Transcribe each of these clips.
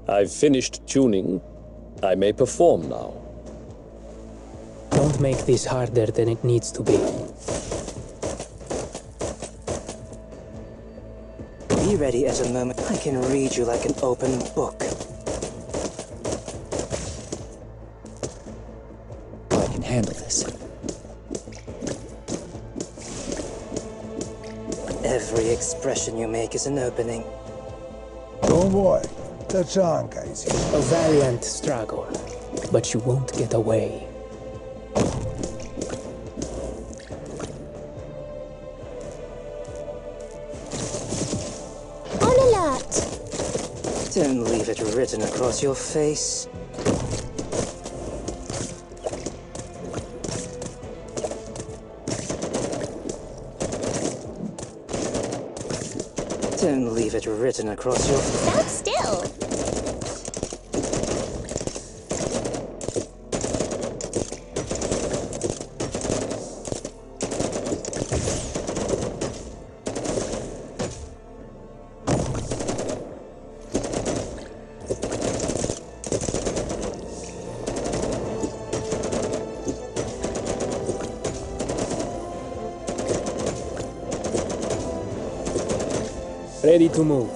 I've finished tuning. I may perform now. Don't make this harder than it needs to be. Be ready at a moment. I can read you like an open book. I can handle this. Every expression you make is an opening. Don't worry. Tachanka is here. A valiant struggle, but you won't get away. On alert! Don't leave it written across your face. Don't leave it written across your face. Stand still! Ready to move.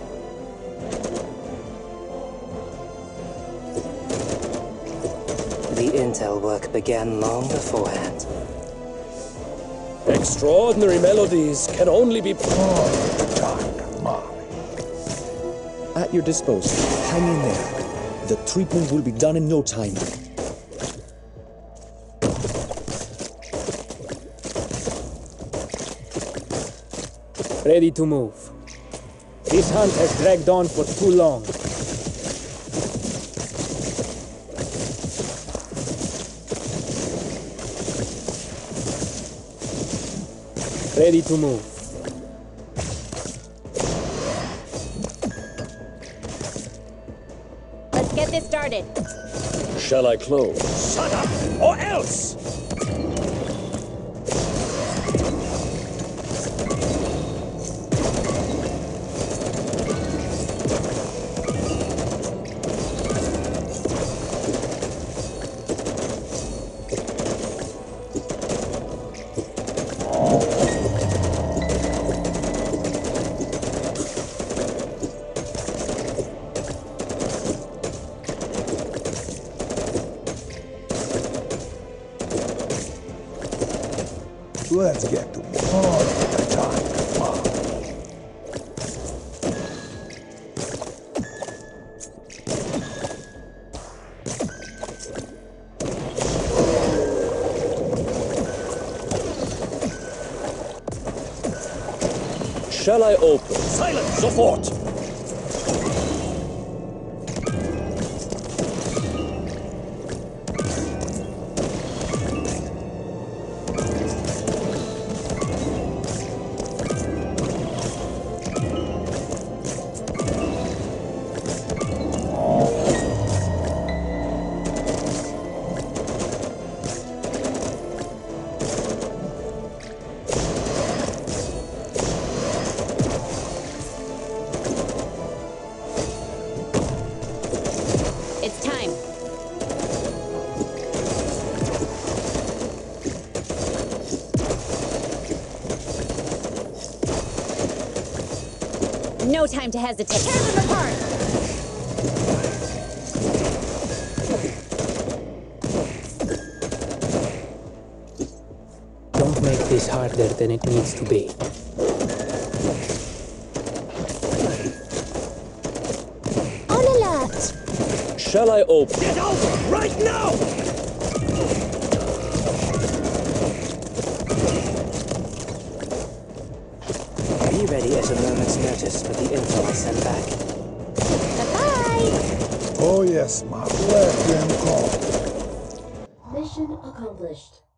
The intel work began long beforehand. Extraordinary melodies can only be... Oh, Tachanka, Molly. At your disposal. Hang in there. The treatment will be done in no time. Ready to move. This hunt has dragged on for too long. Ready to move. Let's get this started. Shall I close? Shut up, or else! Let's get to work. Oh, Tachanka, Molly. Shall I open? Silence, sofort! It's time. No time to hesitate. Tear them apart! Don't make this harder than it needs to be. On alert! Shall I open? Get over right now! Be ready at a moment's notice for the intel I send back. Bye-bye! Oh, yes, Molly. Let them call. Mission accomplished.